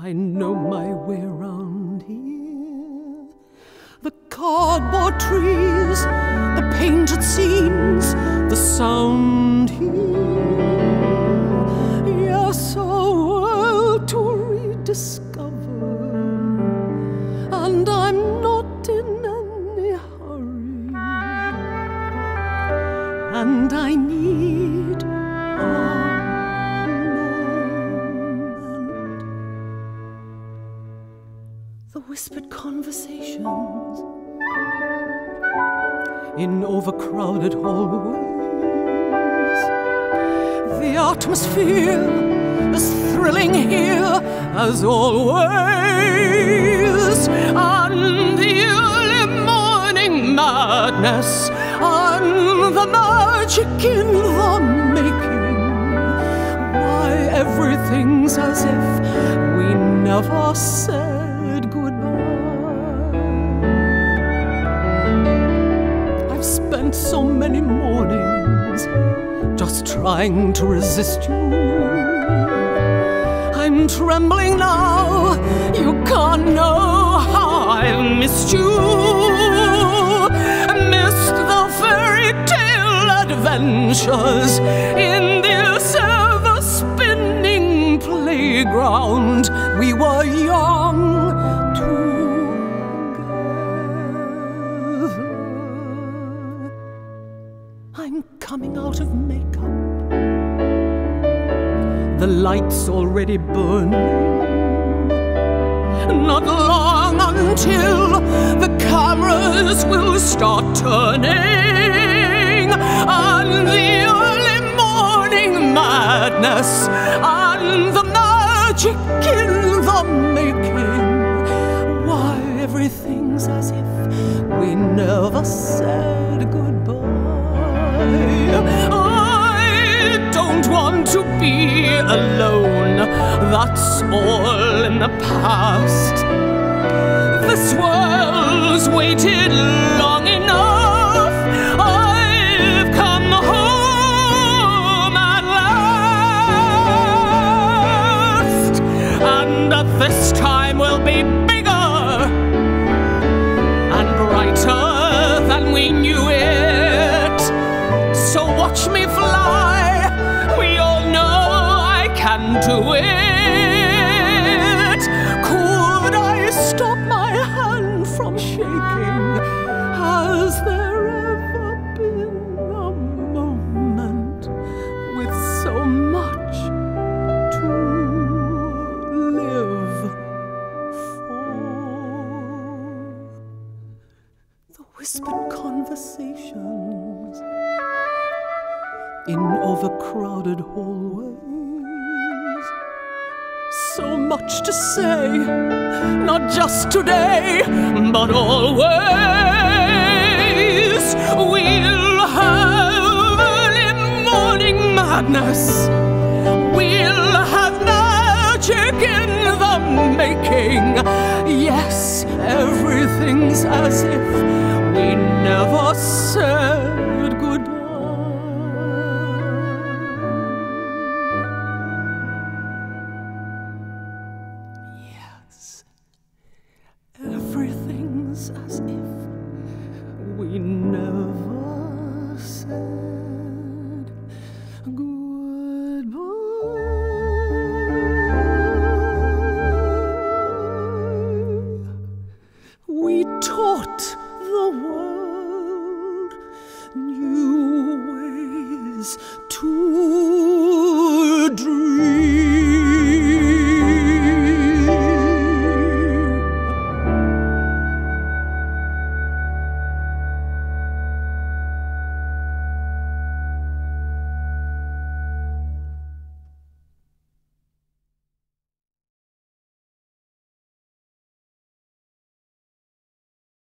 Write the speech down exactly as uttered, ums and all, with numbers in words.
I know my way around here. The cardboard trees, the painted scenes, the sound here. Yes, a world to rediscover, and I'm not in any hurry, and I need a moment. The whispered conversations in overcrowded hallways, the atmosphere is thrilling here as always, and the early morning madness and the magic in the making. Why, everything's as if we never said goodbye. I've spent so many mornings just trying to resist you. I'm trembling now, you can't know how I've missed you. Missed the fairy tale adventures in this ever-spinning playground. We were young together. I'm coming out of makeup, the light's already burning. Not long until the cameras will start turning, and the early morning madness and the magic in the making. Why, everything's as if we never said goodbye. I don't want to be alone, that's all in the past. This world's waited long enough. I've come home at last, and this time will be bigger and brighter than we knew it. So watch me fly, we all know I can do it. Could I stop my hand from shaking? Has there ever been a moment with so much to live for? The whispered conversations in overcrowded hallways. So much to say, not just today, but always. We'll have early morning madness. We'll have magic in the making. Yes, everything's as if we never said goodbye. Everything's as if we never said goodbye. We taught the world new ways to